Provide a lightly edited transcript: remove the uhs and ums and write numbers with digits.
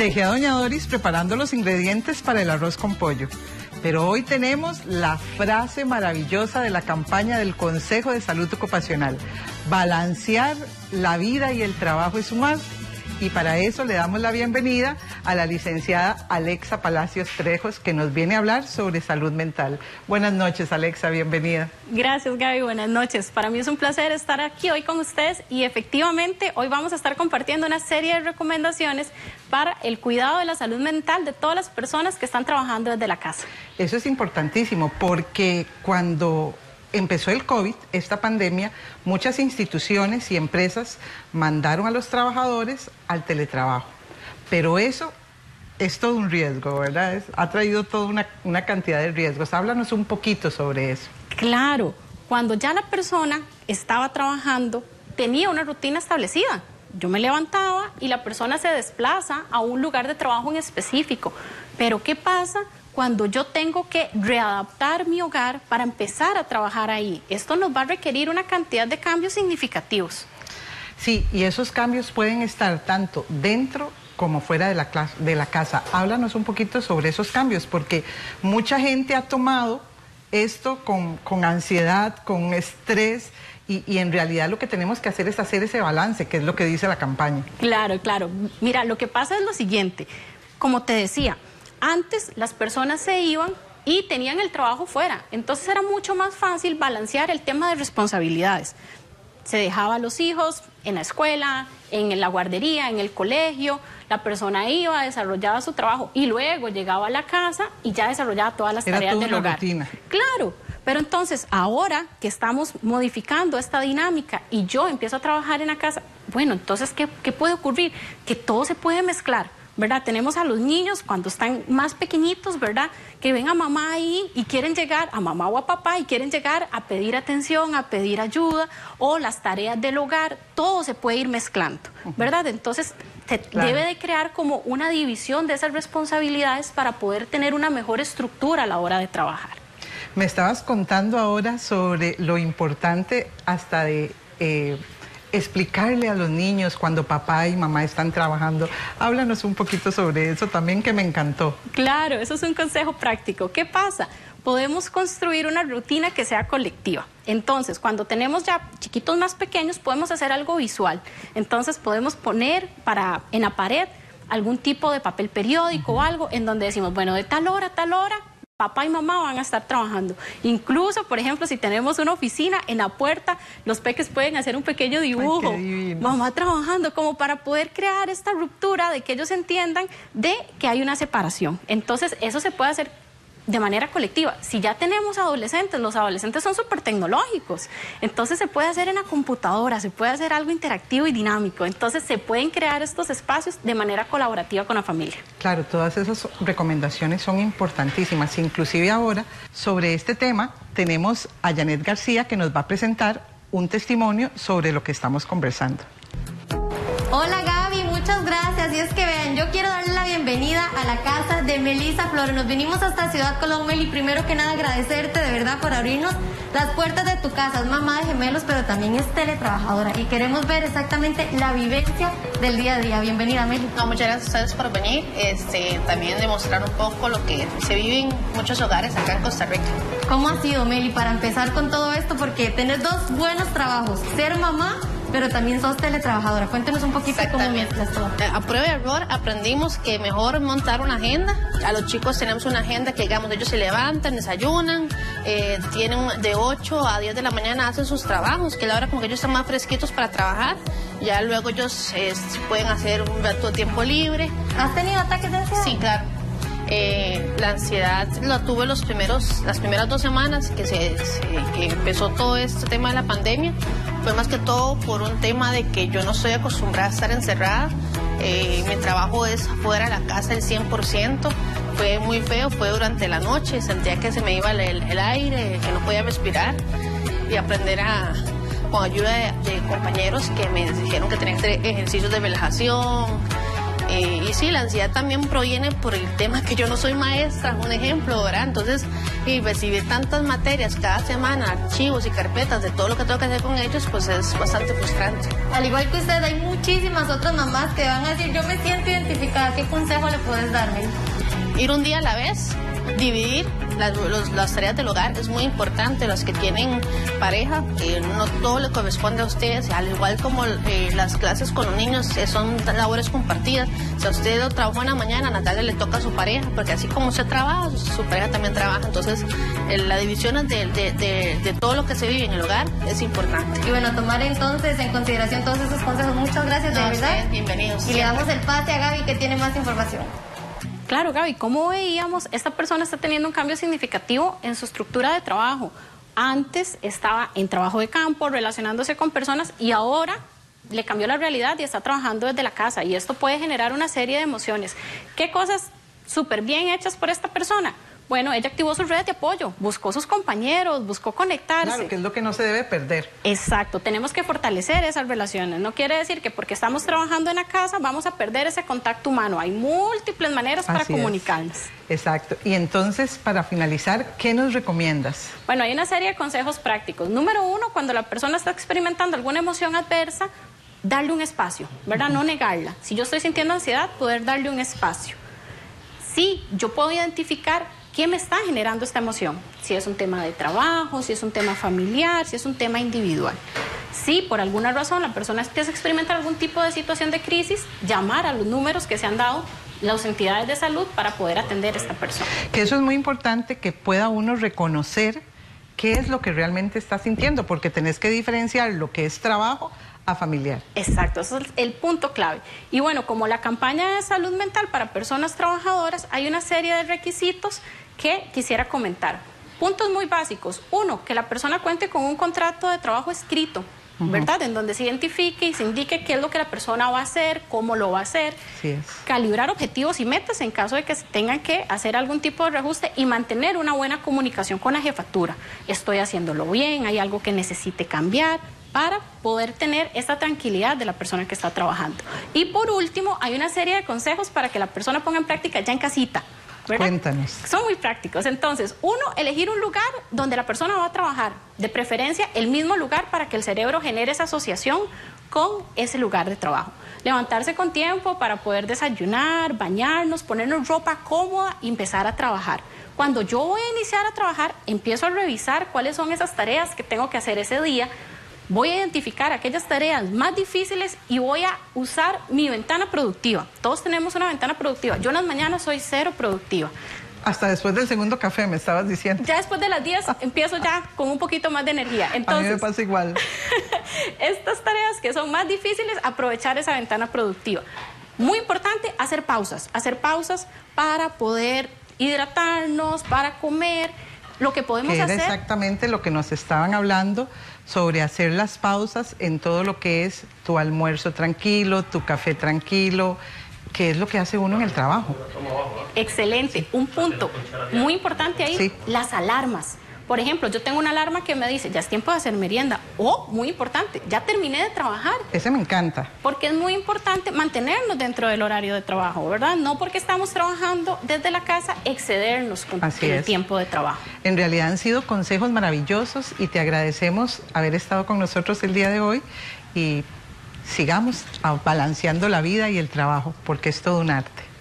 Dejé a doña Doris preparando los ingredientes para el arroz con pollo. Pero hoy tenemos la frase maravillosa de la campaña del Consejo de Salud Ocupacional. Balancear la vida y el trabajo es un arte. Y para eso le damos la bienvenida a la licenciada Alexa Palacios Trejos, que nos viene a hablar sobre salud mental. Buenas noches, Alexa, bienvenida. Gracias, Gaby, buenas noches. Para mí es un placer estar aquí hoy con ustedes y efectivamente hoy vamos a estar compartiendo una serie de recomendaciones para el cuidado de la salud mental de todas las personas que están trabajando desde la casa. Eso es importantísimo porque cuando empezó el COVID, esta pandemia, muchas instituciones y empresas mandaron a los trabajadores al teletrabajo. Pero eso es todo un riesgo, ¿verdad? Ha traído toda una cantidad de riesgos. Háblanos un poquito sobre eso. Claro, cuando ya la persona estaba trabajando, tenía una rutina establecida. Yo me levantaba y la persona se desplaza a un lugar de trabajo en específico. Pero ¿qué pasa cuando yo tengo que readaptar mi hogar para empezar a trabajar ahí? Esto nos va a requerir una cantidad de cambios significativos. Sí, y esos cambios pueden estar tanto dentro como fuera de la casa. Háblanos un poquito sobre esos cambios, porque mucha gente ha tomado esto con ansiedad, con estrés, y en realidad lo que tenemos que hacer es hacer ese balance, que es lo que dice la campaña. Claro, claro. Mira, lo que pasa es lo siguiente, como te decía, antes las personas se iban y tenían el trabajo fuera, entonces era mucho más fácil balancear el tema de responsabilidades. Se dejaba a los hijos en la escuela, en la guardería, en el colegio, la persona iba, desarrollaba su trabajo y luego llegaba a la casa y ya desarrollaba todas las tareas del hogar. Rutina. Claro, pero entonces ahora que estamos modificando esta dinámica y yo empiezo a trabajar en la casa, bueno, entonces ¿qué puede ocurrir? Que todo se puede mezclar, ¿verdad? Tenemos a los niños cuando están más pequeñitos, ¿verdad? Que ven a mamá ahí y quieren llegar, a mamá o a papá, y quieren llegar a pedir atención, a pedir ayuda, o las tareas del hogar, todo se puede ir mezclando, ¿verdad? Entonces se debe de crear como una división de esas responsabilidades para poder tener una mejor estructura a la hora de trabajar. Me estabas contando ahora sobre lo importante hasta de explicarle a los niños cuando papá y mamá están trabajando. Háblanos un poquito sobre eso también, que me encantó. Claro, eso es un consejo práctico. ¿Qué pasa? Podemos construir una rutina que sea colectiva. Entonces, cuando tenemos ya chiquitos más pequeños, podemos hacer algo visual. Entonces, podemos poner en la pared algún tipo de papel periódico o algo en donde decimos, bueno, de tal hora a tal hora, papá y mamá van a estar trabajando. Incluso, por ejemplo, si tenemos una oficina, en la puerta los peques pueden hacer un pequeño dibujo. Ay, qué divino. Mamá trabajando, como para poder crear esta ruptura de que ellos entiendan de que hay una separación. Entonces, eso se puede hacer de manera colectiva. Si ya tenemos adolescentes, los adolescentes son súper tecnológicos, entonces se puede hacer en la computadora, se puede hacer algo interactivo y dinámico, entonces se pueden crear estos espacios de manera colaborativa con la familia. Claro, todas esas recomendaciones son importantísimas. Inclusive ahora, sobre este tema, tenemos a Janet García, que nos va a presentar un testimonio sobre lo que estamos conversando. Hola Gaby, muchas gracias. Y es que vean, yo quiero darle la bienvenida a la casa de Melissa Flores. Nos vinimos hasta Ciudad Colón, Meli. Primero que nada agradecerte de verdad por abrirnos las puertas de tu casa. Es mamá de gemelos, pero también es teletrabajadora y queremos ver exactamente la vivencia del día a día. Bienvenida, Meli. No, muchas gracias a ustedes por venir. También demostrar un poco lo que se vive en muchos hogares acá en Costa Rica. ¿Cómo ha sido, Meli, para empezar con todo esto? Porque tenés dos buenos trabajos, ser mamá, pero también sos teletrabajadora. Cuéntenos un poquito cómo mezclas todo. A prueba y error aprendimos que mejor montar una agenda. A los chicos tenemos una agenda que, digamos, ellos se levantan, desayunan, tienen de 8 a 10 de la mañana, hacen sus trabajos, que a la hora como que ellos están más fresquitos para trabajar. Ya luego ellos pueden hacer un rato de tiempo libre. ¿Has tenido ataques de ansiedad? Sí, claro. La ansiedad la tuve las primeras 2 semanas que empezó todo este tema de la pandemia. Fue más que todo por un tema de que yo no estoy acostumbrada a estar encerrada. Mi trabajo es fuera de la casa el 100%. Fue muy feo, fue durante la noche. Sentía que se me iba el aire, que no podía respirar. Y aprender con ayuda de compañeros que me dijeron que tenía que hacer ejercicios de relajación, Y sí, la ansiedad también proviene por el tema que yo no soy maestra, un ejemplo, ¿verdad? Entonces, y recibir tantas materias cada semana, archivos y carpetas de todo lo que tengo que hacer con ellos, pues es bastante frustrante. Al igual que usted, hay muchísimas otras mamás que van a decir, yo me siento identificada. ¿Qué consejo le puedes darme? Ir un día a la vez, dividir las tareas del hogar es muy importante. Los que tienen pareja, no todo le corresponde a ustedes, al igual como las clases con los niños son labores compartidas. Si a usted lo trabaja en la mañana, a la tarde le toca a su pareja, porque así como usted trabaja, su pareja también trabaja. Entonces, la división de todo lo que se vive en el hogar es importante. Y bueno, tomar entonces en consideración todos esos consejos. Muchas gracias, de verdad. Bienvenidos. Y le damos el pase a Gaby, que tiene más información. Claro, Gaby, como veíamos, esta persona está teniendo un cambio significativo en su estructura de trabajo. Antes estaba en trabajo de campo, relacionándose con personas, y ahora le cambió la realidad y está trabajando desde la casa. Y esto puede generar una serie de emociones. ¿Qué cosas súper bien hechas por esta persona? Bueno, ella activó sus redes de apoyo, buscó sus compañeros, buscó conectarse. Claro, que es lo que no se debe perder. Exacto, tenemos que fortalecer esas relaciones. No quiere decir que porque estamos trabajando en la casa vamos a perder ese contacto humano. Hay múltiples maneras para comunicarnos. Exacto. Y entonces, para finalizar, ¿qué nos recomiendas? Bueno, hay una serie de consejos prácticos. Número 1, cuando la persona está experimentando alguna emoción adversa, darle un espacio, ¿verdad? No negarla. Si yo estoy sintiendo ansiedad, poder darle un espacio. Sí, yo puedo identificar ¿qué me está generando esta emoción? Si es un tema de trabajo, si es un tema familiar, si es un tema individual. Si por alguna razón la persona empieza a experimentar algún tipo de situación de crisis, llamar a los números que se han dado las entidades de salud para poder atender a esta persona. Que eso es muy importante, que pueda uno reconocer qué es lo que realmente está sintiendo, porque tenés que diferenciar lo que es trabajo a familiar. Exacto, ese es el punto clave. Y bueno, como la campaña de salud mental para personas trabajadoras, hay una serie de requisitos que quisiera comentar. Puntos muy básicos. 1, que la persona cuente con un contrato de trabajo escrito, ¿verdad? En donde se identifique y se indique qué es lo que la persona va a hacer, cómo lo va a hacer. Así es. Calibrar objetivos y metas en caso de que se tengan que hacer algún tipo de reajuste y mantener una buena comunicación con la jefatura. Estoy haciéndolo bien, hay algo que necesite cambiar, para poder tener esta tranquilidad de la persona que está trabajando. Y por último, hay una serie de consejos para que la persona ponga en práctica ya en casita, ¿verdad? Cuéntanos. Son muy prácticos. Entonces, 1, elegir un lugar donde la persona va a trabajar, de preferencia el mismo lugar para que el cerebro genere esa asociación con ese lugar de trabajo. Levantarse con tiempo para poder desayunar, bañarnos, ponernos ropa cómoda y empezar a trabajar. Cuando yo voy a iniciar a trabajar, empiezo a revisar cuáles son esas tareas que tengo que hacer ese día. Voy a identificar aquellas tareas más difíciles y voy a usar mi ventana productiva. Todos tenemos una ventana productiva. Yo en las mañanas soy 0 productiva. Hasta después del segundo café, me estabas diciendo. Ya después de las 10 empiezo ya con un poquito más de energía. Entonces, a mí me pasa igual. Estas tareas que son más difíciles, aprovechar esa ventana productiva. Muy importante, hacer pausas para poder hidratarnos, para comer. Lo que podemos hacer... Era exactamente lo que nos estaban hablando sobre hacer las pausas en todo lo que es tu almuerzo tranquilo, tu café tranquilo, que es lo que hace uno en el trabajo. Excelente. Un punto muy importante ahí, las alarmas. Por ejemplo, yo tengo una alarma que me dice, ya es tiempo de hacer merienda. O, muy importante, ya terminé de trabajar. Ese me encanta. Porque es muy importante mantenernos dentro del horario de trabajo, ¿verdad? No porque estamos trabajando desde la casa, excedernos con el tiempo de trabajo. En realidad han sido consejos maravillosos y te agradecemos haber estado con nosotros el día de hoy y sigamos balanceando la vida y el trabajo, porque es todo un arte.